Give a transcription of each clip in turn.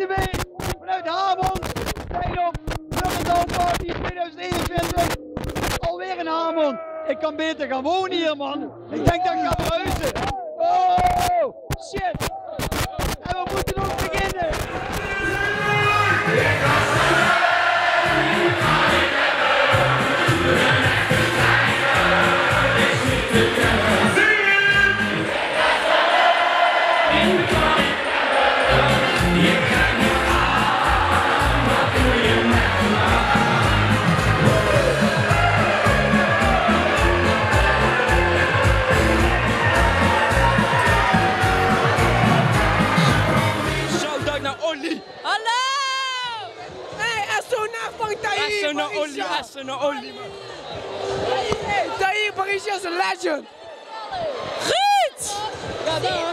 de week vanuit Hamond. Bij op Bloemendaal Party 2021. Alweer in Hamond. Ik kan beter gaan wonen hier, man. Ik denk dat ik ga verhuizen. Oh, shit. En we moeten nog beginnen. Essen naar Olly, man. Hey, Tahir Parisi is een legend. Goed! Ja, daar.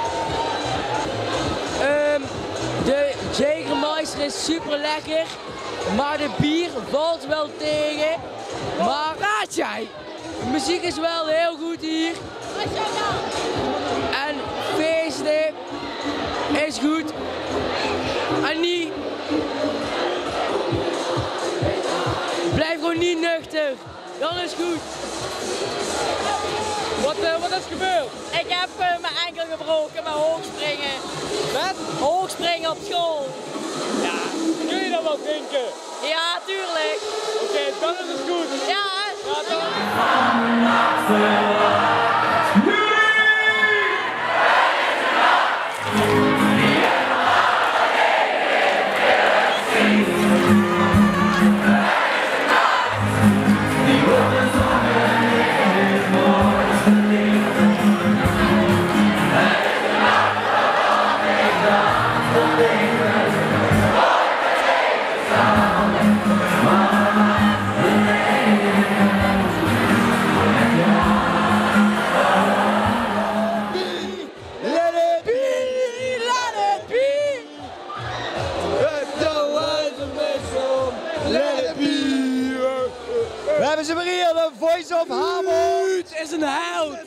De Jägermeister is super lekker, maar de bier valt wel tegen. Maar raad jij? De muziek is wel heel goed hier. En feesten is goed. En niet. Blijf gewoon niet nuchter, dan is goed. Wat is gebeurd? Ik heb mijn enkel gebroken met hoogspringen. Met? Hoogspringen op school. Ja, kun je dat wel drinken? Ja, tuurlijk. Oké, dan is het goed. Ja, dan. We hebben ze weer hier, de Voice of Hamond. Het is een held.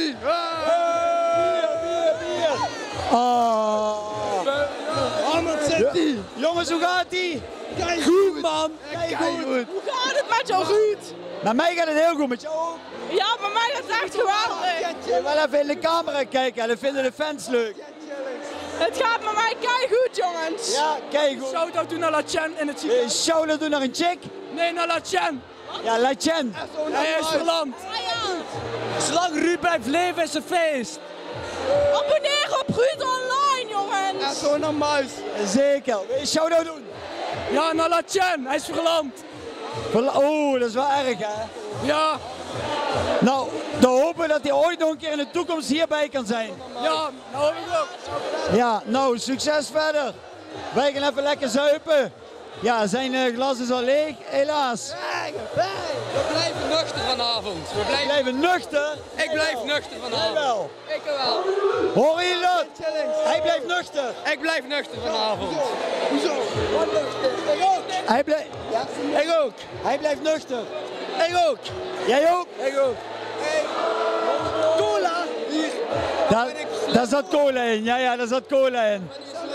Hamond zit die. Jongens, hoe gaat die? Goed, man. Kijk goed. Hoe gaat het met jou goed? Met mij gaat het heel goed, met jou ook? Ja, met mij gaat het echt geweldig. Je wil even in de camera kijken, dat vinden de fans leuk. Het gaat met mij keigoed, jongens. Ja, kijk goed. Shout-out doen naar La Chen in het ziekenhuis. Shout-out doen naar een chick? Nee, naar La Chen. Ja, La Chen. Hij is verlamd. Zolang Ruud blijft leven is een feest. Abonneer op Ruud Online, jongens. Ja, zo naar Muis. Zeker. Wil je shout-out doen? Ja, naar La Chen. Hij is verlamd. Oh, dat is wel erg, hè? Ja. Nou, dan hopen we dat hij ooit nog een keer in de toekomst hierbij kan zijn. Ja, nou hoop ik ook. Ja, nou, succes verder. Wij gaan even lekker zuipen. Ja, zijn glas is al leeg, helaas. We blijven nuchter vanavond. We blijven nuchter? Ik blijf nuchter vanavond. Jij wel? Ik wel. Horen jullie dat? Hij blijft nuchter. Ik blijf nuchter vanavond. Hoezo? Wat nuchter? Ik ook. Hij blijft... Ja? Ik ook. Hij blijft nuchter. Ik ook. Jij ook? Ik ook. Hey. Cola? Hier. Daar zat cola in. Ja, daar zat cola in.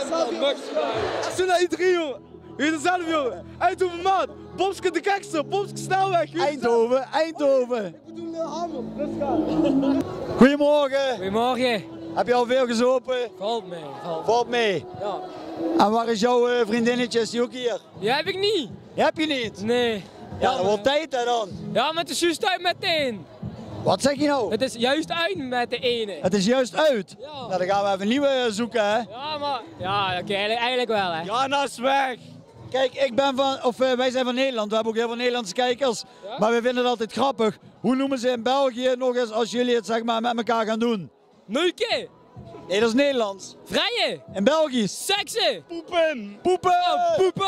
Zo naar I3, jongen. Weet je zelf, jongen. Eindhoven, maat. Bomske de gekste. Bomske snelweg. Eindhoven. Ik bedoel Hamond. Goedemorgen. Goedemorgen. Heb je al veel gezopen? Valt mee. Valt mee? Ja. En waar is jouw vriendinnetje? Is die ook hier? Die heb ik niet. Die heb je niet? Nee. Ja, dat wordt tijd hè dan. Ja, maar het is juist uit met de een. Wat zeg je nou? Het is juist uit met de ene. Het is juist uit? Ja. Nou, dan gaan we even een nieuwe zoeken hè. Ja, maar... Ja, oké, eigenlijk wel hè. Ja, nou is weg. Kijk, wij zijn van Nederland, we hebben ook heel veel Nederlandse kijkers. Ja? Maar we vinden het altijd grappig. Hoe noemen ze in België nog eens als jullie het zeg maar met elkaar gaan doen? Neuken. Nee, dat is Nederlands. Vrije. In Belgisch. Seksen. Poepen. Poepen.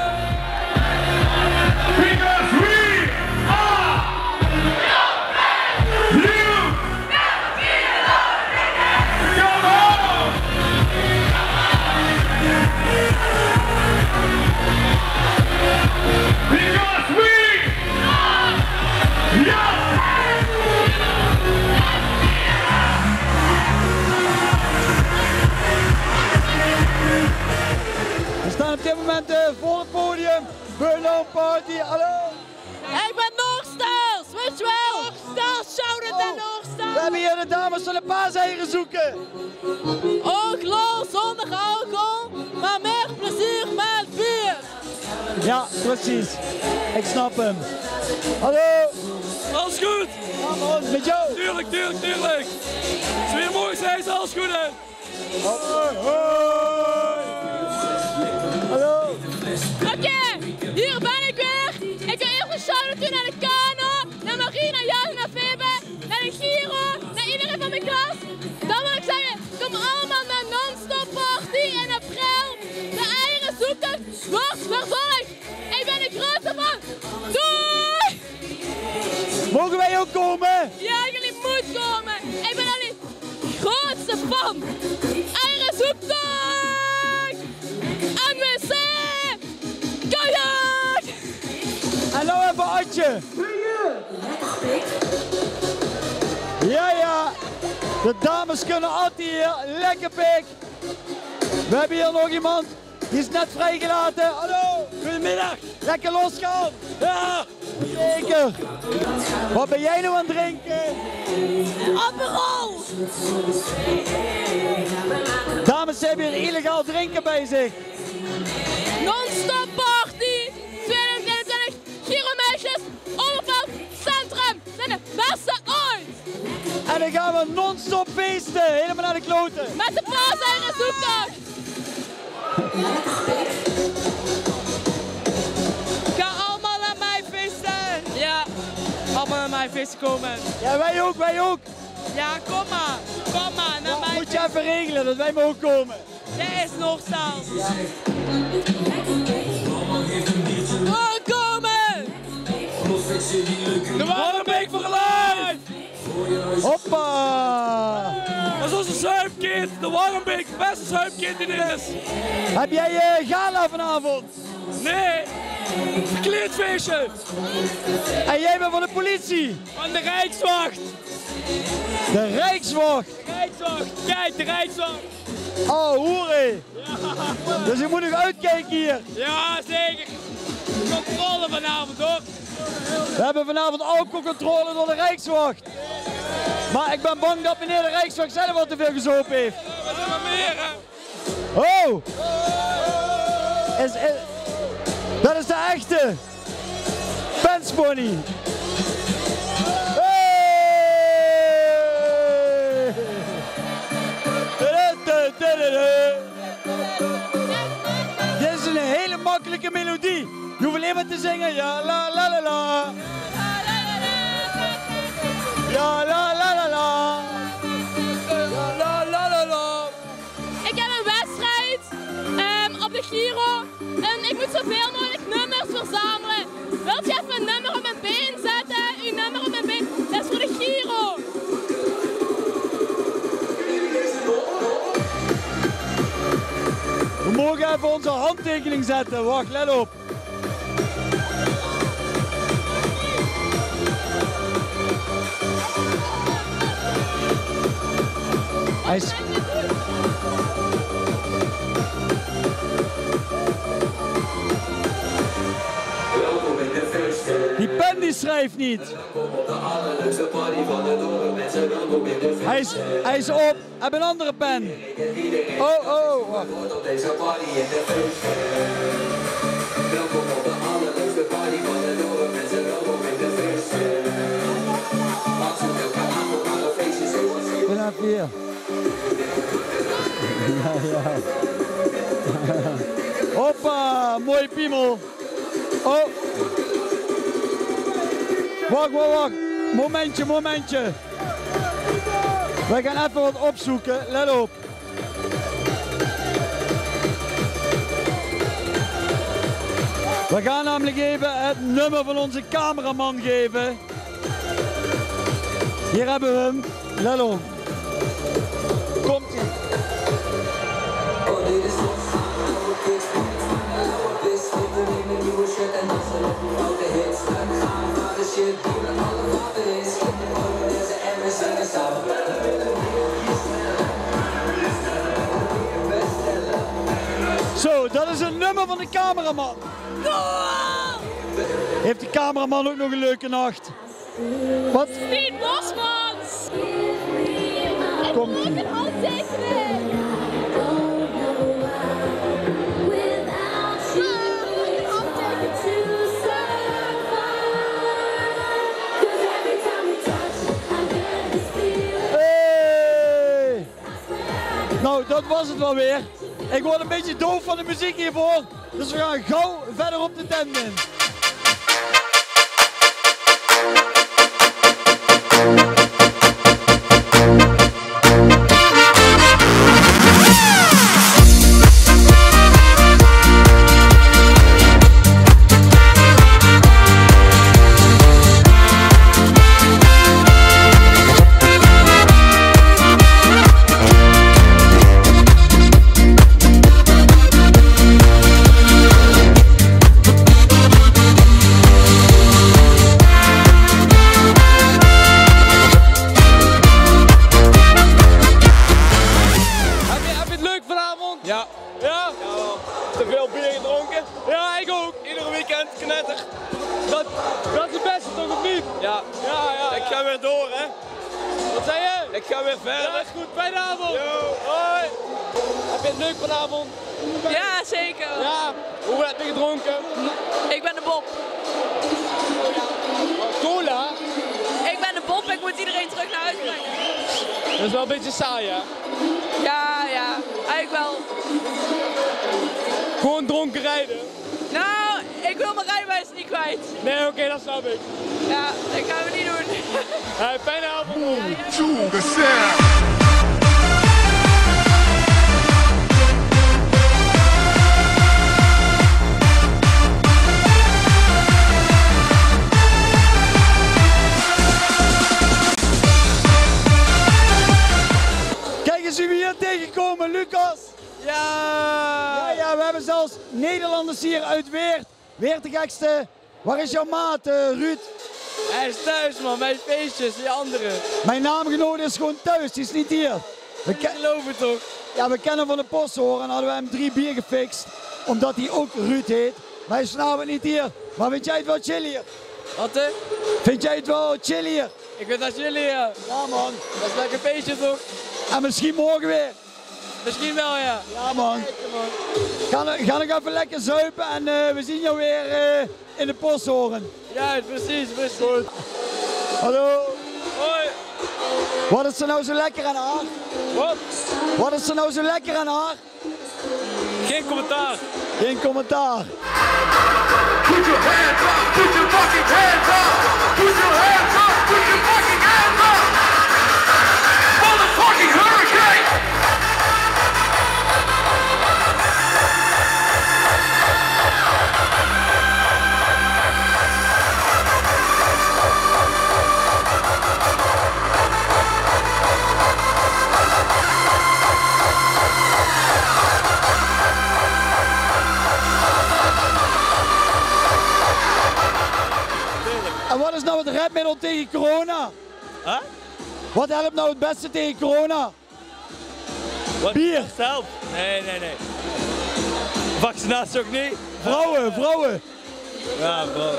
Because we are Come on! Because we are young! Burn Party, hallo! Ik ben Noorsters, weet je wel? Noorsters, shout-out naar Noorsters! We hebben hier de dames van de paaseieren zoeken! Ook los, zonder alcohol, maar meer plezier met bier! Ja, precies. Ik snap hem. Hallo! Alles goed? Ja man, met jou? Tuurlijk. Als we weer mooi zijn, is alles goed hè? Hoi, hoi! Hallo! Oké, hier ben ik weer. Ik wil eerst een shout-out doen naar de Kano, naar Marie, naar Jan, naar Febe, naar de Giro, naar iedereen van mijn klas. Dan wil ik zeggen, kom allemaal naar Non-Stop Party in april. De eigen zoektocht wordt verzorgd. Ik ben de grootste fan. Doei! Mogen wij ook komen? Ja, jullie moeten komen. Ik ben jullie grootste fan. Eigen zoektocht! NWC! Kajak! En nou even Adje. Ja. De dames kunnen altijd hier. Lekker pik. We hebben hier nog iemand. Die is net vrijgelaten. Hallo. Goedemiddag. Lekker losgaan. Ja. Zeker. Wat ben jij nou aan het drinken? Aperol! Dames hebben hier illegaal drinken bij zich. Non-Stop Party 2021. Giro meisjes, Overveld, Centrum. Zijn de beste ooit. En dan gaan we non-stop feesten. Helemaal naar de kloten. Met de paaseieren zoektocht. Ga allemaal naar mijn feesten! Ja, allemaal naar mijn feesten komen. Ja, wij ook. Ja, kom maar naar mijn Moet je even regelen dat wij mogen komen. Jij is nog zelfs. Komen! De Warmbeek voor geluid. Hoppa! Dat is onze zuipkind. De Warmbeek, de beste zuipkind die er is. Heb jij gala vanavond? Nee. Verkleedfeestje. En jij bent van de politie? Van de Rijkswacht. De Rijkswacht. Kijk, de Rijkswacht. Oh, hoere. Dus je moet nog uitkijken hier. Ja, zeker. Controle vanavond hoor. We hebben vanavond alcoholcontrole door de Rijkswacht. Maar ik ben bang dat meneer de Rijkswacht zelf wat te veel gezopen heeft. Wat doen we meer hè? Oh! Dat is de echte Penspony. Hey! Dit is een hele makkelijke melodie. Je hoeft alleen maar te zingen. Ja la la la la. Ja la la la la. Ja la la la la. Ik heb een wedstrijd op de Giro en ik moet zoveel mogelijk nummers verzamelen. Wilt je even een nummer op mijn been zetten? Uw nummer op mijn been? Dat is voor de Giro. We mogen even onze handtekening zetten. Wacht, let op. Hij is... Die pen die schrijft niet. Hij is op. Heb een andere pen. Oh, wacht. Ik ben even hier. Ja. Hoppa, mooie piemel. Oh. Wacht. Momentje. Wij gaan even wat opzoeken. Let op. We gaan namelijk even het nummer van onze cameraman geven. Hier hebben we hem. Let op. Komt-ie. Zo, dat is een nummer van de cameraman. Cool! Heeft de cameraman ook nog een leuke nacht? Wat? Piet Bosmans! Komt Ik heb ook een handtekening! Hey! Nou, dat was het wel weer. Ik word een beetje doof van de muziek hiervoor. Dus we gaan gauw verder op de tent in. Ja. Ja? Te veel bier gedronken? Ja, ik ook. Iedere weekend knetter. Dat is het beste toch of niet? Ja. Ik ga weer door, hè. Wat zei je? Ik ga weer verder. Ja, is goed. Fijne avond. Yo. Hoi. Heb je het leuk vanavond? Ja, zeker. Ja. Hoe heb je gedronken? Ik ben de Bob. Cola? Ik ben de Bob en ik moet iedereen terug naar huis brengen. Dat is wel een beetje saai, hè? Ja, eigenlijk wel. Gewoon dronken rijden? Nou, ik wil mijn rijbewijs niet kwijt. Nee, oké, dat snap ik. Ja, dat gaan we niet doen. Hey, fijne avond. To the sound. Kijk eens wie we hier tegenkomen, Lucas. Ja, we hebben zelfs Nederlanders hier uit Weert. Weert de gekste. Waar is jouw maat, Ruud? Hij is thuis, man. Bij feestjes, die andere. Mijn naamgenoot is gewoon thuis, die is niet hier. Ik geloof het toch? Ja, we kennen hem van de posthoor en hadden we hem 3 bier gefixt. Omdat hij ook Ruud heet. Maar hij is vanavond niet hier. Maar vind jij het wel chill hier? Wat, hè? Vind jij het wel chill hier? Ik vind dat jullie, ja. Ja, man. Dat is lekker feestje, toch? En misschien morgen weer. Misschien wel, ja. Ja, man. Ga nog even lekker zuipen en we zien jou weer in de posthoren. Juist, precies. Goed. Hallo. Hoi. Wat is er nou zo lekker aan haar? Wat? Wat is er nou zo lekker aan haar? Geen commentaar. Geen commentaar. Put your hands up, put your fucking hands up, put your hands up, put your fucking hands up. Motherfucking hurricane! En wat is nou het redmiddel tegen corona? Huh? Wat helpt nou het beste tegen corona? Wat? Bier. Help. Nee. Vaccinatie ook niet? Vrouwen. Ja, bro.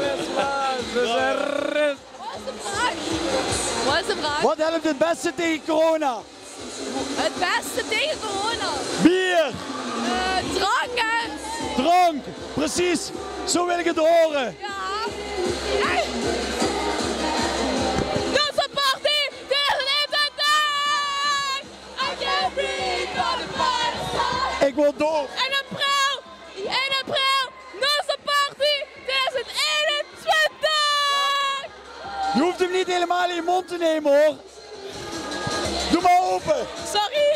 Wat is de vraag? Wat helpt het beste tegen corona? Het beste tegen corona? Bier. Drank, hè? Drank. Precies. Zo wil ik het horen. Ja. Hey. Onze party, tegen internet! I can't breathe on the fire. Ik word doof. In april, onze party, 2021! Je hoeft hem niet helemaal in je mond te nemen, hoor. Doe maar open. Sorry.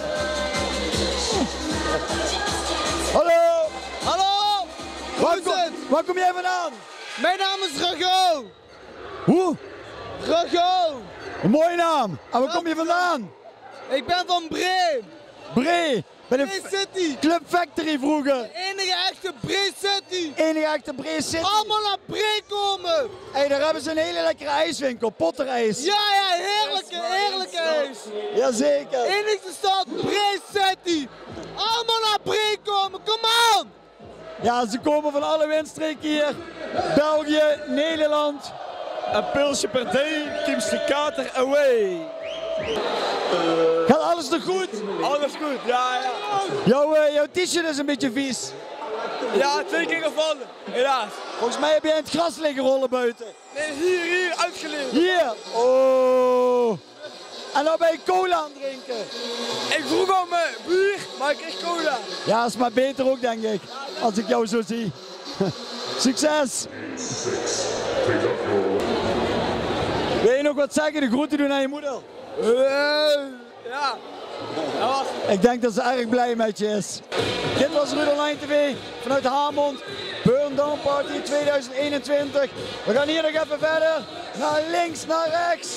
Hallo. Hallo! Waar kom jij vandaan? Mijn naam is Rago! Hoe? Rago! Een mooie naam. En waar kom je vandaan? Ik ben van Bree! Bree. Bij de Bree City! Club Factory vroeger. Enige echte Bree City! Enige echte Bree City. Allemaal naar Bree komen! Hey, daar hebben ze een hele lekkere ijswinkel. Potterijs. Ja, heerlijke ijs! Jazeker. Enigste stad Bree City! Allemaal naar Bree komen, kom on! Ja, ze komen van alle windstreken hier. België, Nederland. Een pilsje per day, Team Stikater away. Gaat alles nog goed? Alles goed, ja. Jouw t-shirt is een beetje vies. Ja, 2 keer gevallen, helaas. Volgens mij heb je in het gras liggen rollen buiten. Nee, hier, uitgeleerd. Hier! Oh! En dan ben je cola aan het drinken. Ik vroeg om bier, maar ik kreeg cola. Ja, is maar beter ook, denk ik. Als ik jou zo zie. Succes! Wil je nog wat zeggen? De groeten doen aan je moeder? Ja, dat was het. Ik denk dat ze erg blij met je is. Dit was Ruud Online TV vanuit Hamond. Burn Down Party 2021. We gaan hier nog even verder. Naar links, naar rechts.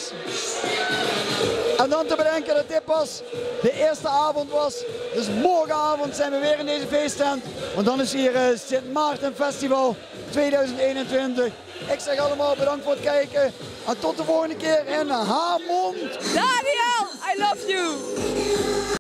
En dan te bedenken dat dit pas de eerste avond was. Dus morgenavond zijn we weer in deze feesttent. Want dan is hier Sint Maarten Festival 2021. Ik zeg allemaal bedankt voor het kijken. En tot de volgende keer in Hamond. Daniel, I love you.